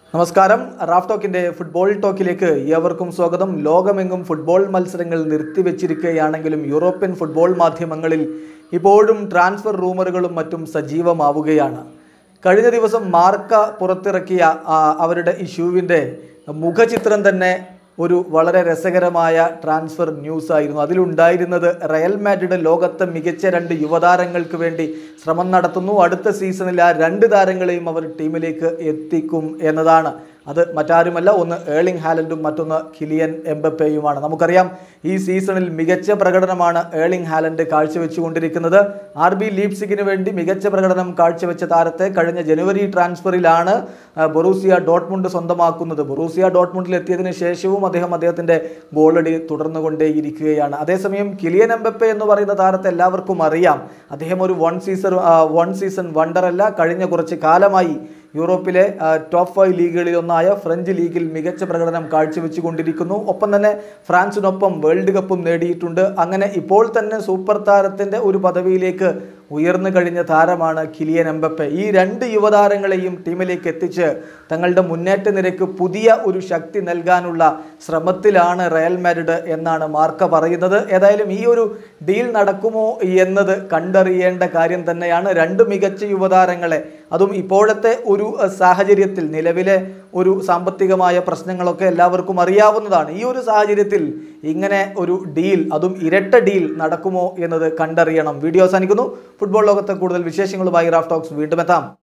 നമസ്കാരം. Raf ടോക്കിൻ്റെ football ടോക്കിലേക്ക് ഏവർക്കും സ്വാഗതം. ലോകമെങ്ങും ഫുട്ബോൾ മത്സരങ്ങൾ നിർത്തിവെച്ചിരിക്കുകയാണെങ്കിലും യൂറോപ്യൻ ഫുട്ബോൾ മാധ്യമങ്ങളിൽ ഇപ്പോഴും ട്രാൻസ്ഫർ റൂമറുകളും മറ്റും സജീവമാവുകയാണ്. കഴിഞ്ഞ ദിവസം മാർക്ക പുറത്തിറക്കിയ അവരുടെ ഇഷ്യൂവിൻ്റെ മുഖചിത്രം തന്നെ ഒരു വളരെ രസകരമായ ട്രാൻസ്ഫർ ന്യൂസ് ആയിരുന്നു. അതിലുണ്ടായിരുന്നത് റയൽ മാഡ്രിഡ് ലോകത്തെ മികച്ച 2 യുവതാരങ്ങൾക്ക് വേണ്ടി ശ്രമം നടത്തുന്നു. അടുത്ത സീസണിൽ ആ 2 താരങ്ങളെയും അവർ ടീമിലേക്ക് എത്തിക്കും എന്നതാണ്. അത് മറ്റാരുമല്ല, ഒന്ന് ഏർലിംഗ് ഹാലൻഡും മറ്റൊന്ന് കിലിയൻ എംബപ്പേയുമാണ്. നമുക്കറിയാം, ഈ സീസണിൽ മികച്ച പ്രകടനമാണ് ഏർലിംഗ് ഹാലൻഡ് കാഴ്ചവെച്ചുകൊണ്ടിരിക്കുന്നത്. RB ലീപ്സിഗിന് വേണ്ടി മികച്ച പ്രകടനം കാഴ്ചവെച്ച താരത്തെ കഴിഞ്ഞ ജനുവരി ട്രാൻസ്ഫറിലാണ് ബൊറൂസിയ ഡോട്ട്മുണ്ട് സ്വന്തമാക്കുന്നത്. ബൊറൂസിയ ഡോട്ട്മുണ്ടിൽ എത്തിയതിനു ശേഷവും അദ്ദേഹത്തിൻ്റെ ഗോളടി തുടർന്നുകൊണ്ടേയിരിക്കുകയാണ്. അതേസമയം കിലിയൻ എംബപ്പെ എന്ന് പറയുന്ന താരത്തെ എല്ലാവർക്കും അറിയാം. അദ്ദേഹം ഒരു വൺ സീസൺ വണ്ടർ അല്ല. കഴിഞ്ഞ കുറച്ച് കാലമായി യൂറോപ്പിലെ ടോപ്പ് 5 ലീഗുകളിൽ ഒന്നായ ഫ്രഞ്ച് ലീഗിൽ മികച്ച പ്രകടനം കാഴ്ചവെച്ചു കൊണ്ടിരിക്കുന്നു. ഒപ്പം തന്നെ ഫ്രാൻസിനൊപ്പം വേൾഡ് കപ്പും നേടിയിട്ടുണ്ട്. അങ്ങനെ ഇപ്പോൾ തന്നെ സൂപ്പർ താരത്തിൻ്റെ ഒരു പദവിയിലേക്ക് ഉയർന്നു കഴിഞ്ഞ താരമാണ് കിലിയൻ എംബപ്പെ. ഈ 2 യുവതാരങ്ങളെയും ടീമിലേക്ക് എത്തിച്ച് തങ്ങളുടെ മുന്നേറ്റ നിരക്ക് പുതിയ ഒരു ശക്തി നൽകാനുള്ള ശ്രമത്തിലാണ് റയൽ മാഡ്രിഡ് എന്നാണ് മാർക്ക പറയുന്നത്. ഏതായാലും ഈ ഒരു ഡീൽ നടക്കുമോ എന്നത് കണ്ടറിയേണ്ട കാര്യം തന്നെയാണ്. 2 മികച്ച യുവതാരങ്ങളെ, അതും ഇപ്പോഴത്തെ ഒരു സാഹചര്യത്തിൽ, നിലവിലെ ഒരു സാമ്പത്തികമായ പ്രശ്നങ്ങളൊക്കെ എല്ലാവർക്കും അറിയാവുന്നതാണ്. ഈ ഒരു സാഹചര്യത്തിൽ ഇങ്ങനെ ഒരു ഡീൽ, അതും ഇരട്ട ഡീൽ നടക്കുമോ എന്നത് കണ്ടറിയണം. വീഡിയോ അവസാനിക്കുന്നു. ഫുട്ബോൾ ലോകത്തെ കൂടുതൽ വിശേഷങ്ങളുമായി റാഫ് ടോക്സ് വീണ്ടും എത്താം.